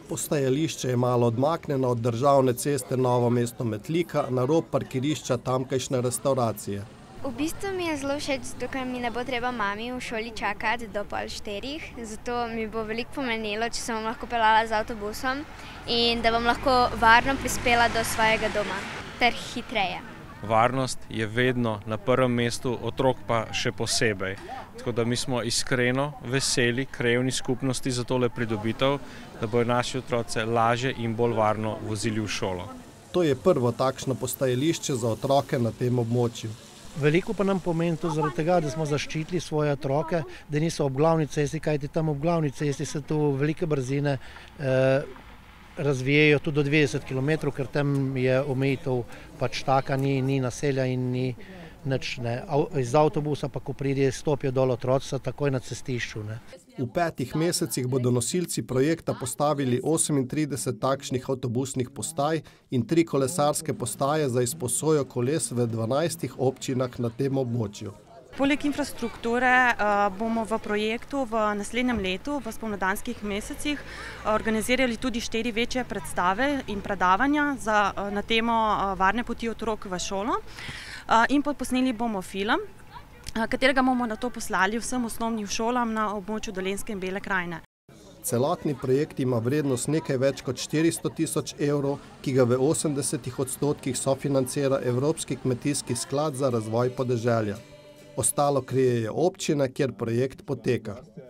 Postajališče je malo odmaknjeno od državne ceste Novo mesto-Metlika na rob parkirišča tamkajšnje restavracije. V bistvu mi je zelo všeč, zato ker mi ne bo treba mami v šoli čakati do 3:30, zato mi bo veliko pomenilo, če se bom lahko peljala z avtobusom in da bom lahko varno prispela do svojega doma ter hitreje. Varnost je vedno na prvem mestu, otrok pa še posebej. Tako da mi smo iskreno veseli krajevni skupnosti za tole pridobitev, da bodo naši otroci lažje in bolj varno vozili v šolo. To je prvo takšno postajališče za otroke na tem območju. Veliko pa nam pomeni to zaradi tega, da smo zaščitili svoje otroke, da niso ob glavni cesti, kajti tam ob glavni cesti se tu velike brzine razvijajo tudi do 20 km, ker tam je omejitev pač taka, ni naselja in ni nič. Iz avtobusa pa, ko pride, stopijo dol otroci, takoj na cestišču. V 5 mesecih bodo nosilci projekta postavili 38 takšnih avtobusnih postaj in 3 kolesarske postaje za izposojo koles v 12 občinah na tem območju. Poleg infrastrukture bomo v projektu v naslednjem letu, v spomladanskih mesecih, organizirali tudi 4 večje predstave in predavanja na temo varne poti otrok v šolo. In posneli bomo film, katerega bomo nato poslali vsem osnovnim šolam na območju Dolenjske in Bele krajine. Celotni projekt ima vrednost nekaj več kot 400 000 evrov, ki ga v 80% sofinancira Evropski kmetijski sklad za razvoj podeželja. Ostalo krijejo občine, kjer projekt poteka.